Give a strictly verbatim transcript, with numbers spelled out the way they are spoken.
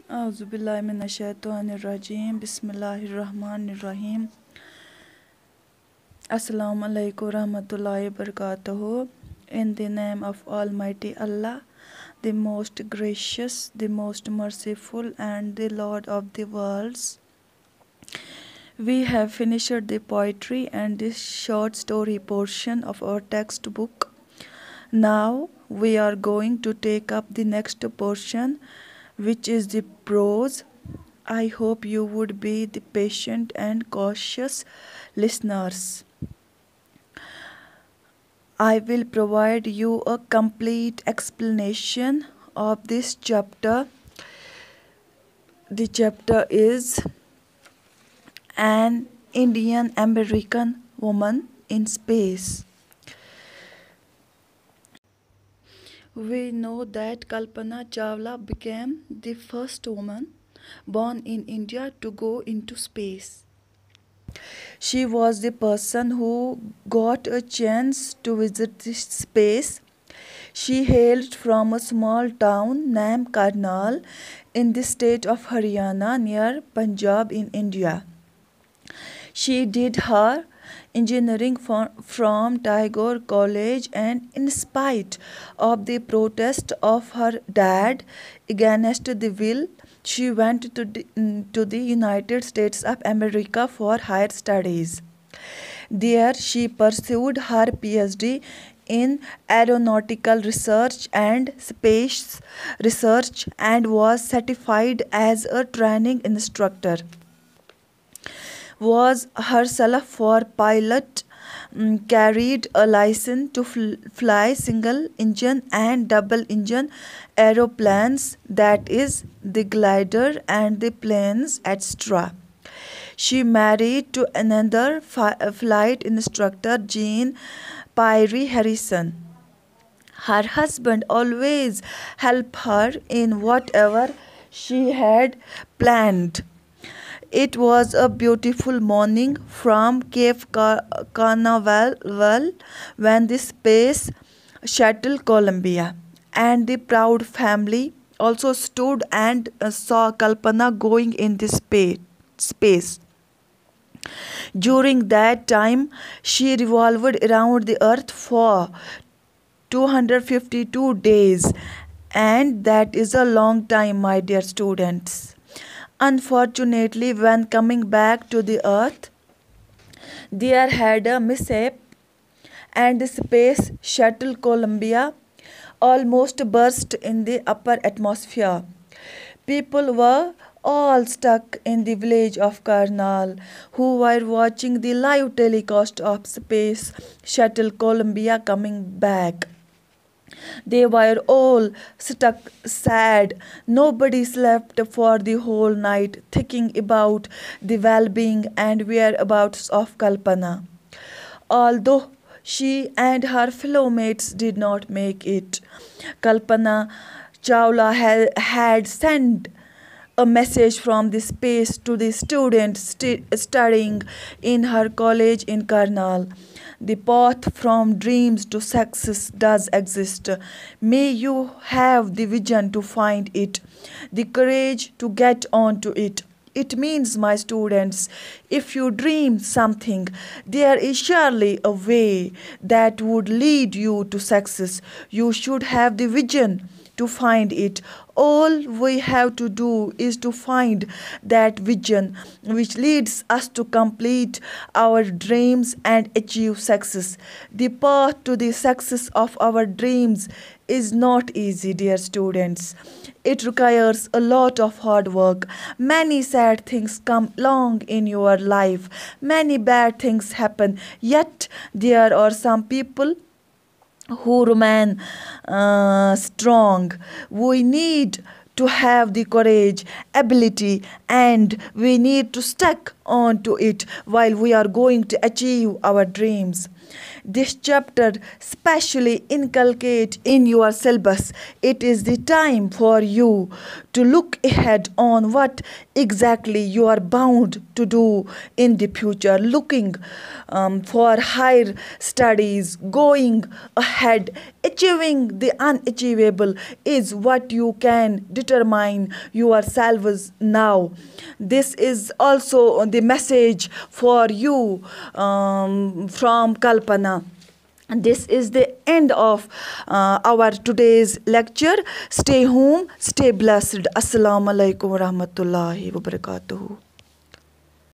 Auzubillahiminash-shaytanir-rajim. Bismillahir-rahmanir-rahim. Assalamu alaikum rahmatullahi barakatuhu. In the name of Almighty Allah, the most gracious, the most merciful, and the Lord of the worlds. We have finished the poetry and the short story portion of our textbook. Now we are going to take up the next portion, which is the prose. I hope you would be the patient and cautious listeners. I will provide you a complete explanation of this chapter. The chapter is An Indian American Woman in Space. We know that Kalpana Chawla became the first woman born in India to go into space. She was the person who got a chance to visit this space. She hailed from a small town named Karnal in the state of Haryana near Punjab in India. She did her engineering for, from Tagore College, and in spite of the protest of her dad against the will, she went to the, to the United States of America for higher studies. There she pursued her PhD in aeronautical research and space research and was certified as a training instructor. Was herself for pilot, um, carried a license to fl- fly single engine and double engine aeroplanes, that is the glider and the planes, etc. She married to another fi- flight instructor, Jean Pyrie Harrison. Her husband always helped her in whatever she had planned. It was a beautiful morning from Cape Car- Canaveral when the Space Shuttle Columbia and the proud family also stood and uh, saw Kalpana going in the spa- space. During that time, she revolved around the earth for two hundred fifty-two days, and that is a long time, my dear students. Unfortunately, when coming back to the earth, there had a mishap and the space shuttle Columbia almost burst in the upper atmosphere. People were all stuck in the village of Karnal who were watching the live telecast of space shuttle Columbia coming back. They were all stuck sad. Nobody slept for the whole night, thinking about the well being and whereabouts of Kalpana. Although she and her fellow mates did not make it, Kalpana Chawla had, had sent a message from the space to the students st- studying in her college in Karnal. The path from dreams to success does exist. May you have the vision to find it, the courage to get on to it. It means, my students, if you dream something, there is surely a way that would lead you to success. You should have the vision to find it. All we have to do is to find that vision which leads us to complete our dreams and achieve success. The path to the success of our dreams is not easy, dear students. It requires a lot of hard work. Many sad things come along in your life. Many bad things happen. Yet there are some people who remain uh, strong. We need to have the courage, ability, and we need to stick on to it while we are going to achieve our dreams. this chapter specially inculcate in your syllabus. It is the time for you to look ahead on what exactly you are bound to do in the future, looking um, for higher studies, going ahead, achieving the unachievable is what you can determine yourselves now. This is also the message for you um, from Kalpana. And this is the end of uh, our today's lecture. Stay home, stay blessed. Assalamu alaikum wa rahmatullahi wa barakatuhu.